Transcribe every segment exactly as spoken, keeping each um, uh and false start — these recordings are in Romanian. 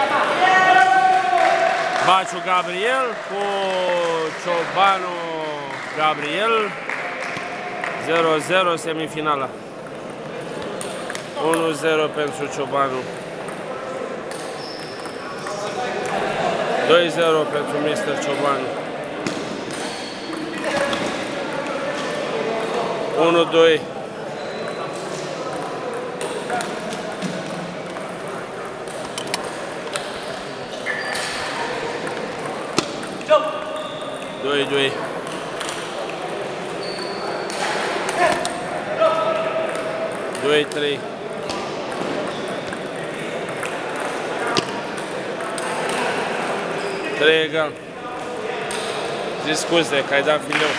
Baciu Gabriel cu Ciobanu Gabriel. zero zero semifinala. unu zero pentru Ciobanu. doi zero pentru mister Ciobanu. unu doi. doi doi. doi trei. trei egal. Zi scuze că ai dat fileu.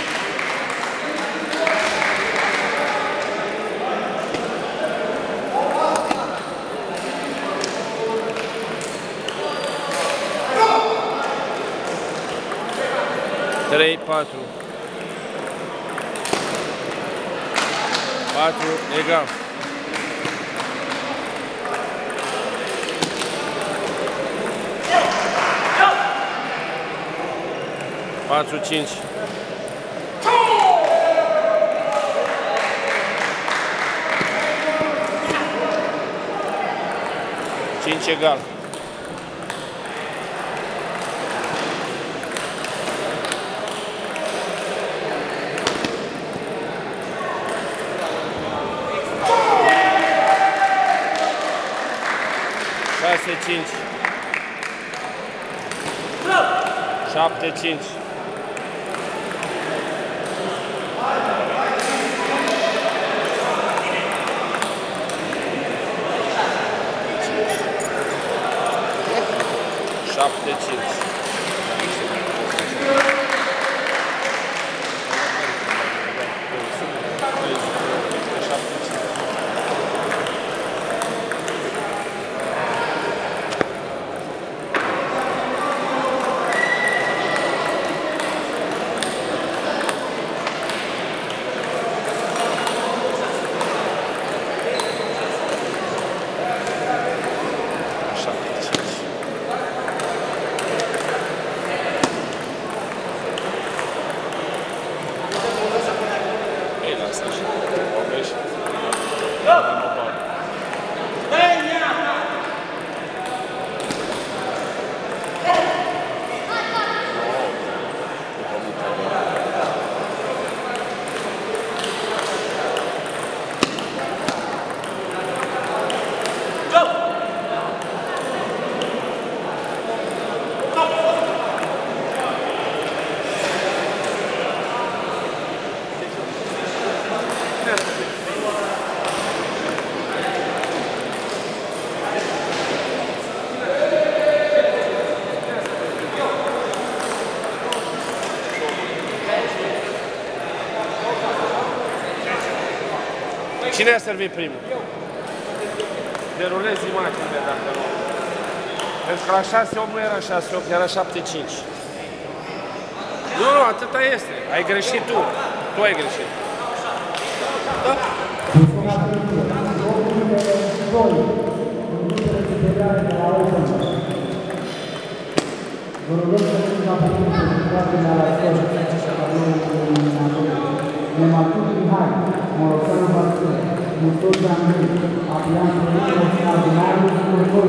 trei patru. patru egal. patru cinci. cinci egal. șase cinci. șapte cinci. șapte cinci. Cine a servit primul? Derulezi imaginile dacă nu. Pentru că la șase opt nu era șase opt, era șapte cinci. Nu, nu, atâta este. Ai greșit tu. Tu ai greșit. Da? Motor Zambi, Apian Proiectul Național, Următorul